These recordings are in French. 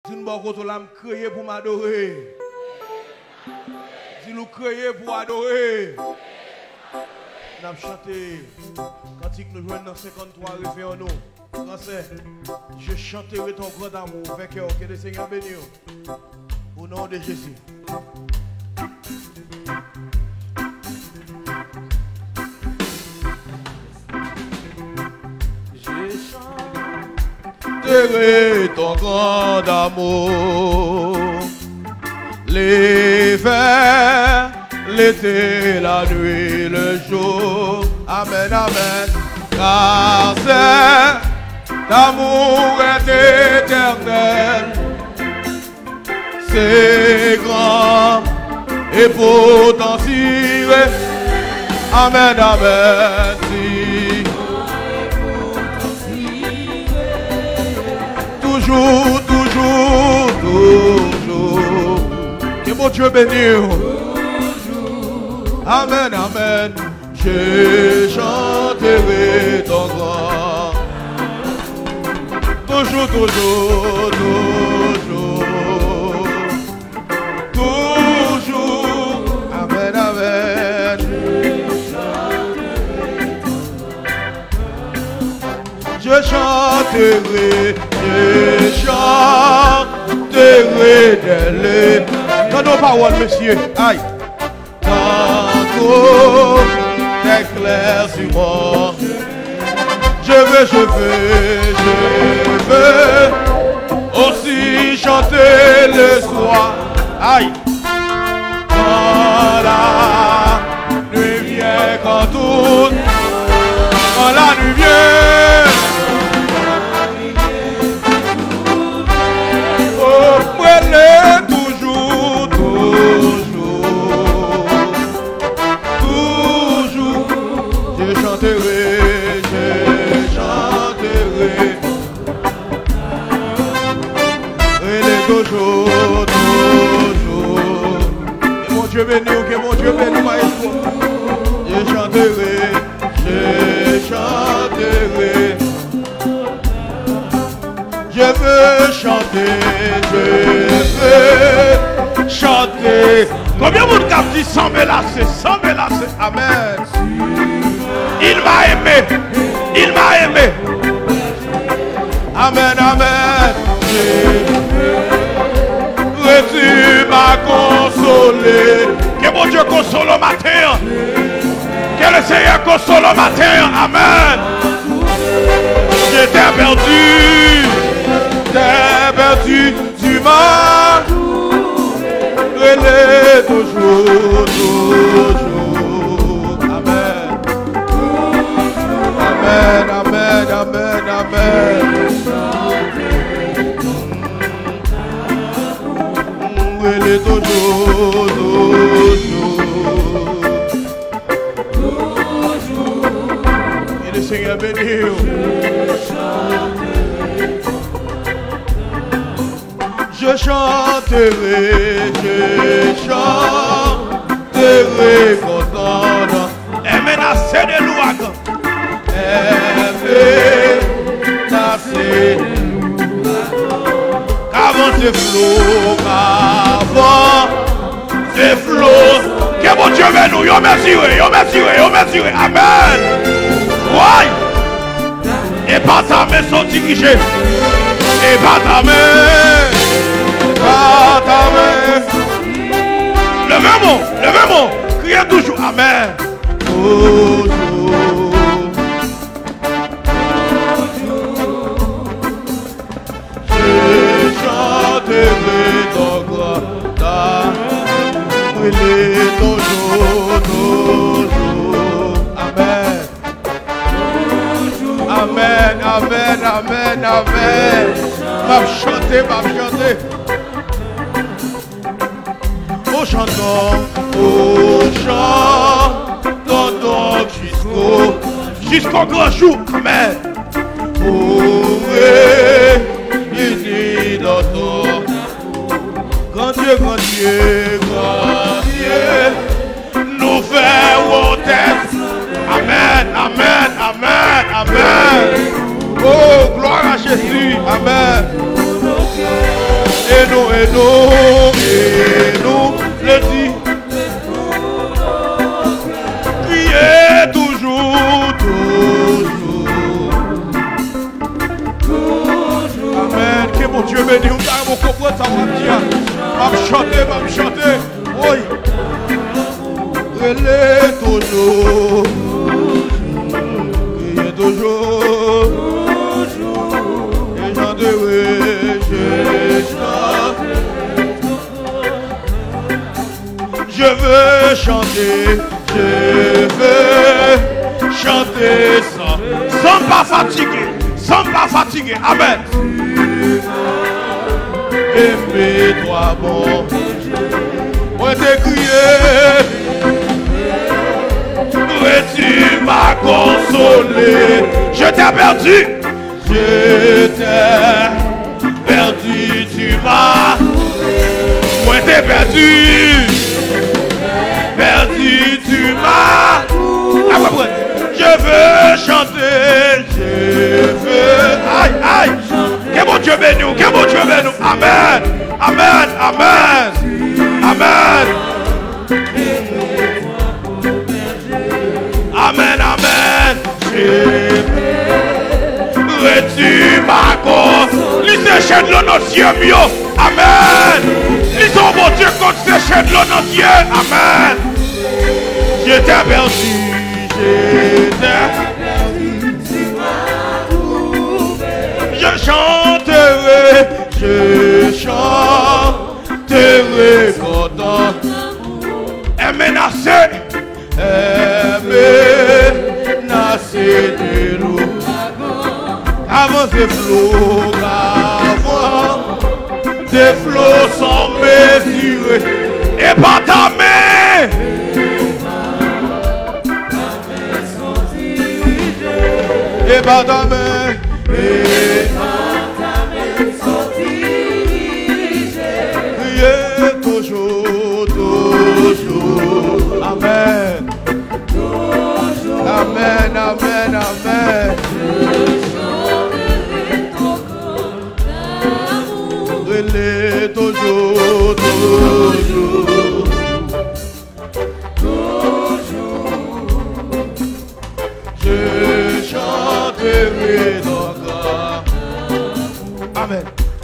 Dis-nous qu'on l'a créé pour m'adorer. Dis-nous créé pour adorer. Nous avons chanté quand nous jouons dans 53 référents nous. Français, je chanterai ton grand amour, vainqueur, que le Seigneur bénisse. Au nom de Jésus. Chanterai ton grand amour, l'hiver, l'été, la nuit, le jour. Amen, amen. Car cet amour est éternel, c'est grand et potentiel. Amen, amen. Toujours, toujours, toujours. Que mon Dieu bénisse. Amen, amen. Je chanterai ton grand. Toujours, toujours, toujours. Toujours. Amen, amen. Je chanterai. Je chanterai d'elle. Dans nos paroles, monsieur. Aïe. Tantôt t'éclaires sur moi. Je veux aussi chanter le soir. Aïe. Quand la nuit vient, quand tout. Quand la nuit vient. Toujours, toujours, toujours, je chanterai, et les toujours, toujours, que mon Dieu bénisse, que mon Dieu bénisse, maestro, je chanterai, je veux chanter. Combien de monde dit sans me lasser, amen. Il m'a aimé, amen, amen. Et tu m'as consolé. Que mon Dieu console au matin, que le Seigneur console au matin, amen. J'étais perdu, tu m'as relé toujours, toujours. Amen. Amen, amen, amen, amen. Relé toujours, toujours. Et le Seigneur bénit. Je chanterai content. Et menacé de l'ouragan. Et menacé. Qu'avant c'est flot, que mon Dieu veut nous, yo merci, amen. Ouais. Et pas ta main sortie qui j'ai. Et pas ta main. Levez-moi, criez toujours, amen. Toujours. Je chanterai ton gloire, toujours, amen. Amen. M'a chanter. Au chantons jusqu'au grand jour, amen. Unis dans ton grand Dieu, nous faisons tête. Amen. Oh, gloire à Jésus, amen. le dit. Criez toujours. Amen. Que mon Dieu bénisse. Vous avez compris ça, va me chanter. Oui. Criez toujours. Criez toujours. Et j'en devrais, je veux chanter sans pas fatiguer. Amen. Aimez-toi bon. Moi t'ai crié. Et tu m'as consolé. Je t'ai perdu. Tu m'as. Moi t'ai perdu. Tu m'as. Je veux chanter. Aïe. Que mon Dieu bénisse. Amen. Tu m'as consolé. Lisez chaîne de notre Dieu mieux. Amen. Lisons mon Dieu contre ces chaînes de notre Dieu. Amen. Je t'ai perdu. Je chanterai content. Et menacé de l'eau. Avant des flots sans mesurer. Et par ta main. Et par ta main. Priez toujours. Amen. Relais toujours. Je chanterai encore. Amen.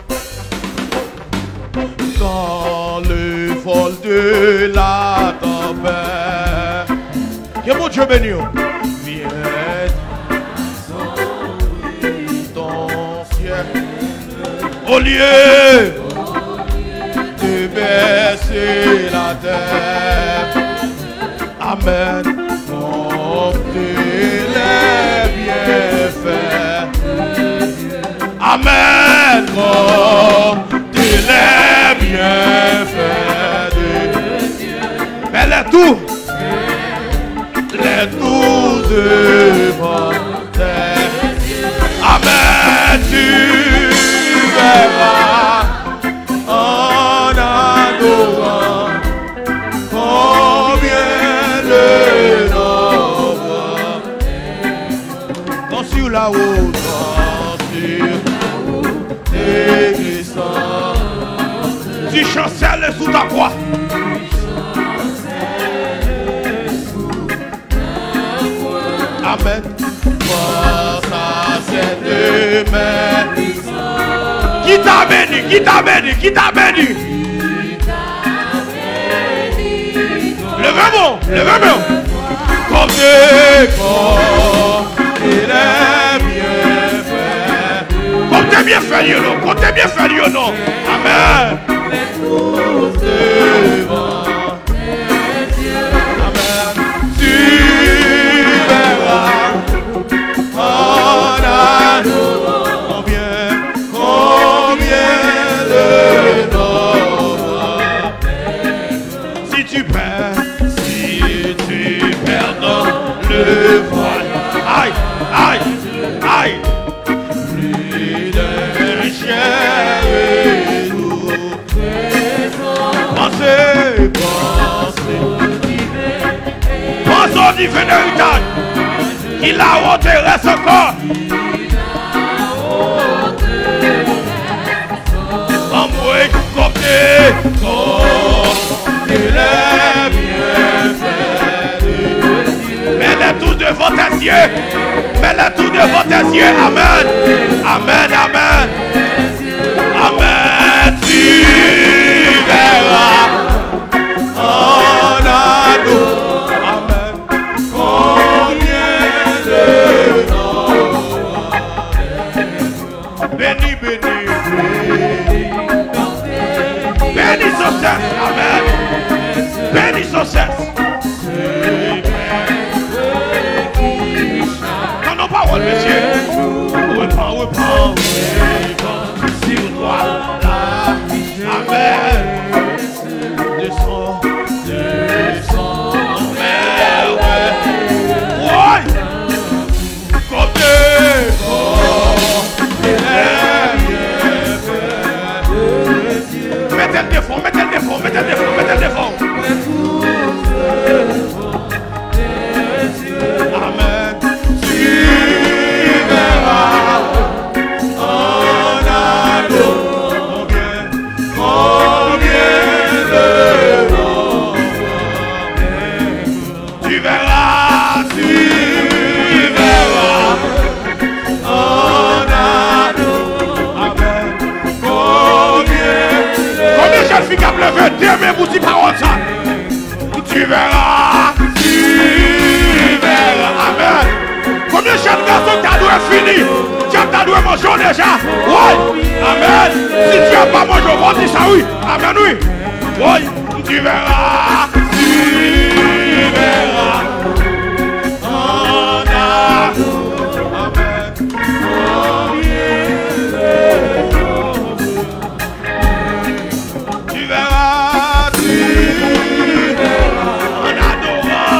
Dans le vol de la tempête. Que mon Dieu bénisse. Viens ton ciel. Au lieu de baisser la terre. Amen. Comptez les bienfaits. Amen. Comptez les bienfaits de Dieu. Mais les tours devant terre. Amen. Tu verras en adorant combien le nombre. Dans sur la haute, tu chancelles sous ta croix. Amen. Force à cette main. Qui t'a béni. Levez-moi. Comme des corps, il est bien fait. Comme t'es bien fait, non. Amen. Amen. Tu verras. Combien le nombre. Si tu perds dans le voile. Aïe. Plus de chair et nous. Pensez au divin héritage. Il a ôté reste encore. yeux. Mets-les tout devant tes yeux. Amen. Amen, amen. Amen. Tu verras en ado. Amen. Combien de noms. Béni, béni, béni. Béni sans cesse. Amen. Béni sans cesse. Non, non, parole, monsieur. Reprends. Sur toi, là. Amen. Descends. Amen. Ouais. Comme mettez le défend. Amen. Tu verras en ado combien de noms. Tu verras en ado. Amen. Combien de jeunes filles qui ont levé deux mains pour dire parole ça? Tu verras. Amen. Combien de jeunes garçons t'as dû fini? Tu as dû manger déjà? Oui. Amen. Si tu n'as pas mangé, on va dire ça, oui. Amen, oui. Oui. Tu verras. En ado. Amen. Tu verras. En adorant.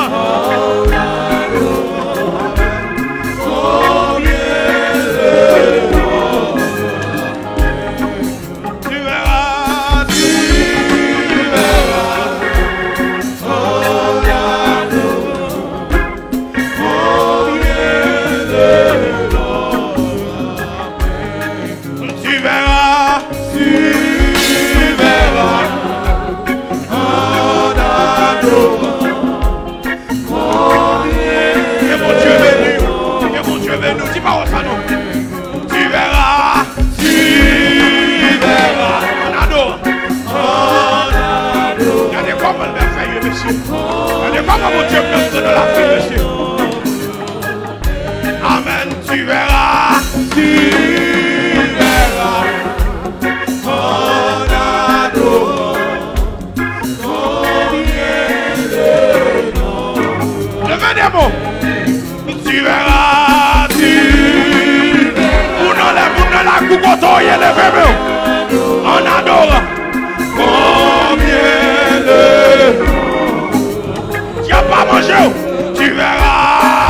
Amen, tu verras, en ado, combien de noms. Levez des mots, tu verras, la coucoto, il est levé, en adore, combien de noms. Tu n'as pas mangé, tu verras,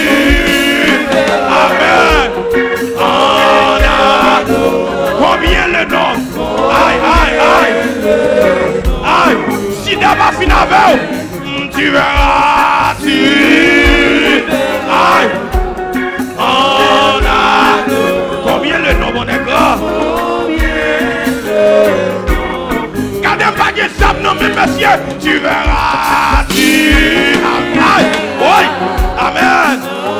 amen, en adore, combien le nom. Aïe, si d'abord fin avec, tu verras, aïe, en adore, combien le nom, mon écran. Gardez pas que ça, non, mais monsieur, tu verras, aïe, oui, amen.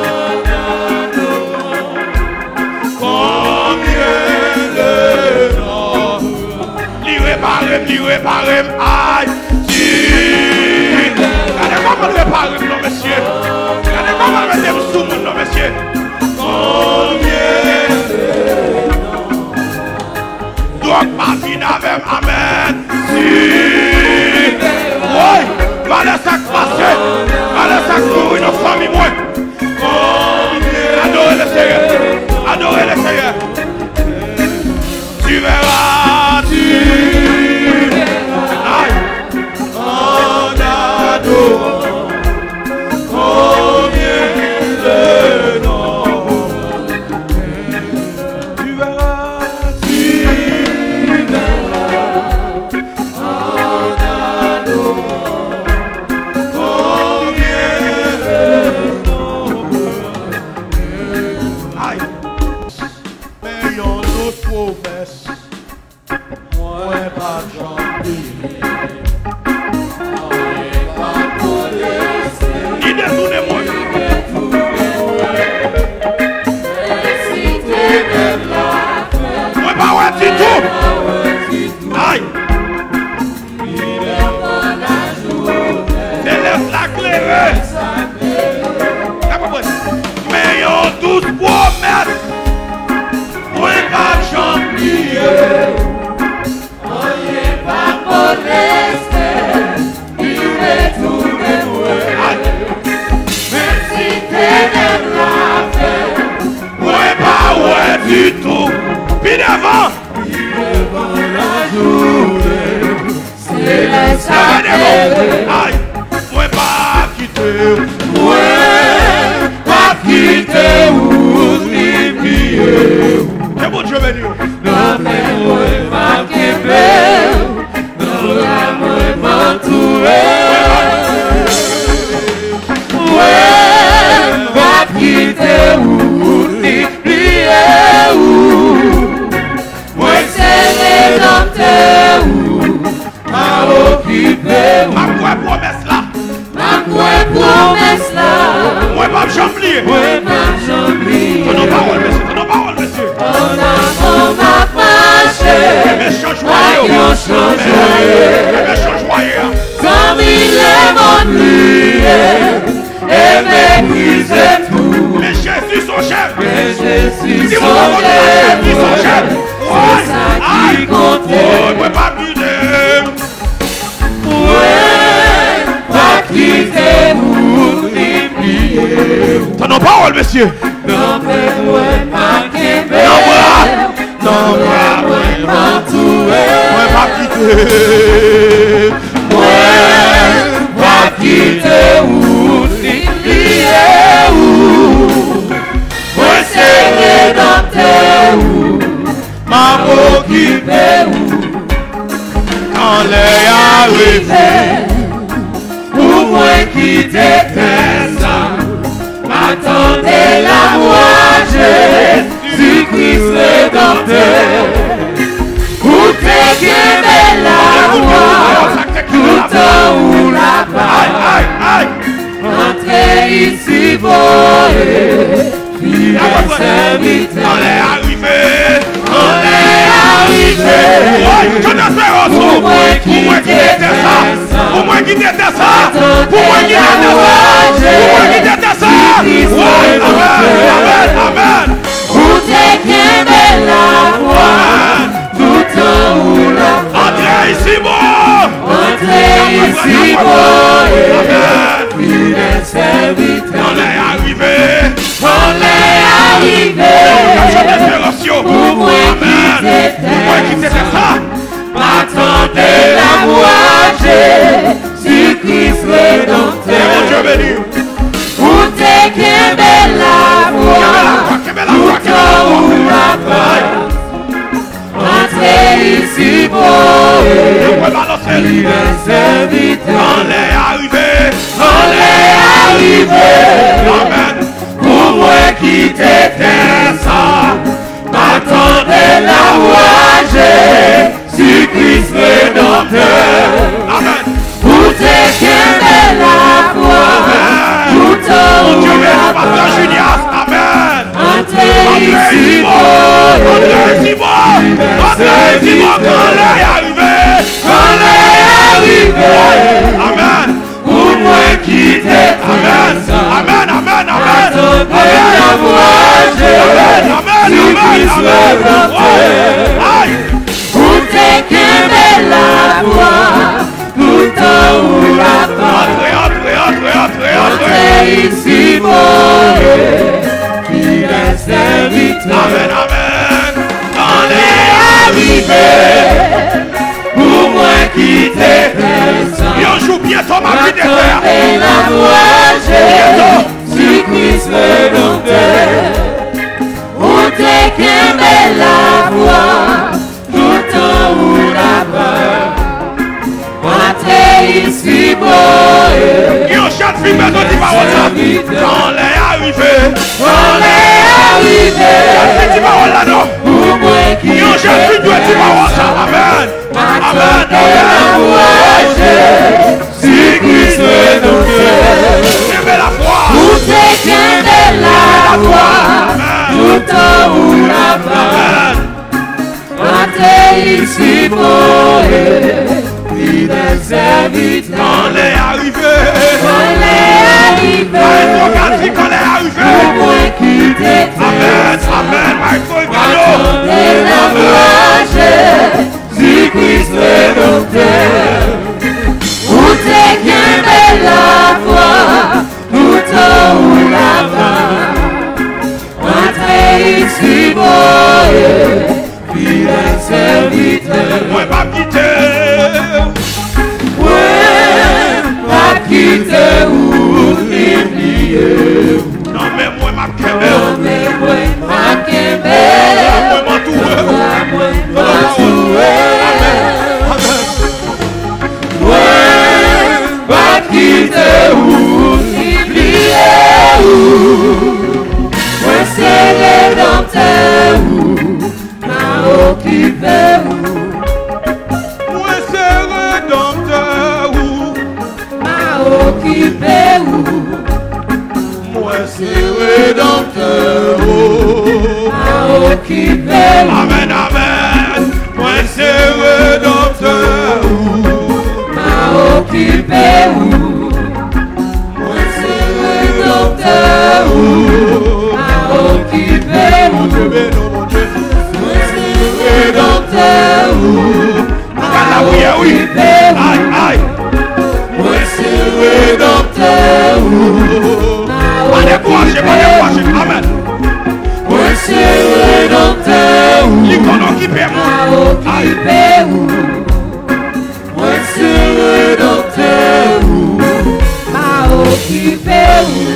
Lui réparer, aïe, regardez comment le réparer, non, monsieur. Regardez comment le mettre sous mon nom, monsieur. Combien doit pas finir avec, amen. Oui, va le sac passer, va le sac pour une famille, moi. Adorez le Seigneur, adorez le Seigneur. Tu verras, combien de noms. Tu verras, en ado, combien de noms. Aïe, moi pas quitter. Ouais, pas quitter ou oublier. Que bon Dieu béni. Non, mais moi pas quitter. Non, moi pas m'entourer. Ouais, pas quitter ou oublier. Moi c'est rédempteur ou m'a occupé. Ma quoi promesse là. Ma quoi promesse là. Moi pas j'oublie. Moi pas j'oublie. Ton parole monsieur, ton parole monsieur. On m'a marché. Mais change joyeux. Mais change joyeux. Comme il est mon lieu. Et méprisé tout. Mais Jésus son chef. Mais Jésus Si vous son chef. qui son chef. C'est ça qui compte. Moi pas quitter. Ouais, pas quitter ou oublier. Ton parole monsieur. Non, mais moi pas quitter. Non, moi. Non, moi m'entourer. Moi pas quitter. Ouais, pas quitter ou oublier. Moi c'est rédempteur ou m'a occupé ou Quand les arrivé. pour moi quitter ça. Attendez la voix, Jésus-Christ rédempteur. Pour te guérir la voix, tout temps ou là-bas. Aïe, aïe, aïe. Entrez ici, voyez, fidèle serviteur. On est arrivé. On est arrivé. Ouais, je t'espère Pour moi qui était ça. Pour moi qui était ça. Pour moi qui était ça. Pour moi qui était ça. Ouais, amen, amen. Pour te guérir la voix, tout temps ou là-bas. Entrez ici, bon. Entrez ici, voyez, fidèle serviteur. On est arrivé. On est arrivé. Je t'espère aussi. Pour moi qui Amen. Pour moi qui était ça. attendez la voix, Jésus-Christ Et mon rédempteur. Dieu béni. Pour te guérir la voix, tout temps ou là-bas. Entrez ici, voyez, Ouais, balancez. fidèle serviteur. On est arrivé. On est arrivé. Amen. Pour moi qui t'étais ça, attendez la voix, Jésus-Christ rédempteur. Amen. Pour te guérir la voix, tout temps Mon Dieu ou béni, là-bas. Pasteur Junias. Amen. Entrez ici, Entrez voyez, ici, bon. Entrez ici, bon. On est arrivé. on est arrivé. Amen. Pour moi qui t'étais Amen. ça, Amen. Amen. Amen. attendez la voix, Amen. Amen. Jésus-Christ Amen. rédempteur. Aïe. Pour te guérir la voix, tout temps ou là-bas. Entrez. Entrez ici, voyez, fidèle serviteur. Amen. Amen. On est arrivé, pour moi qui t'étais ça. Et on joue bientôt ma vie de terre. Attendez la voix, Jésus-Christ rédempteur. Pour te guérir la voix, tout temps ou là-bas. Entrez ici, voyez, Et on chante film de notre parole là. On est arrivé. on est arrivé. Cette parole là non. Pour moi qui Et on chante film de notre parole là. Amen. Amen. attendez la voix, Jésus-Christ rédempteur. Aimez la foi. Pour te guérir la voix, tout temps ou là-bas. Amen. Entrez ici, voyez, fidèle serviteur. On est arrivé. On est arrivé. On est Pour arrivé. moi qui t'étais Amen. ça. Amen. Attendez la voix, Jésus-Christ rédempteur. Pour te guérir la voix, tout temps ou là-bas. Entrez ici, voyez, fidèle serviteur. On va pas quitter. Ouais, Amen, amen. Moi c'est rédempteur. M'a occupé où? Moi c'est rédempteur où? M'a occupé où? Mon Dieu, mon Dieu. Moi c'est rédempteur où? M'a occupé où? Aïe, aïe. Moi c'est rédempteur où? Pas décourager, amen. Moi c'est rédempteur où? L'icône occupé, M'a occupé où? Moi c'est rédempteur où? M'a occupé où?